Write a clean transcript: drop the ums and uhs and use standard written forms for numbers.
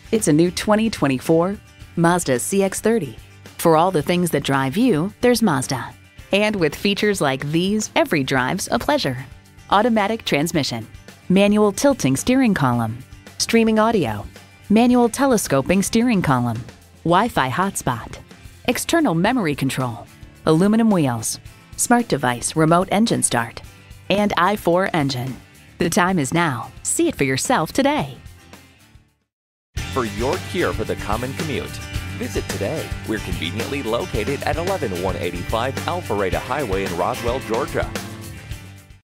It's a new 2024 Mazda CX-30. For all the things that drive you, there's Mazda. And with features like these, every drive's a pleasure. Automatic transmission, manual tilting steering column, streaming audio, manual telescoping steering column, Wi-Fi hotspot, external memory control, aluminum wheels, smart device remote engine start, and i4 engine. The time is now. See it for yourself today. For your cure for the common commute, visit today. We're conveniently located at 11185 Alpharetta Highway in Roswell, Georgia.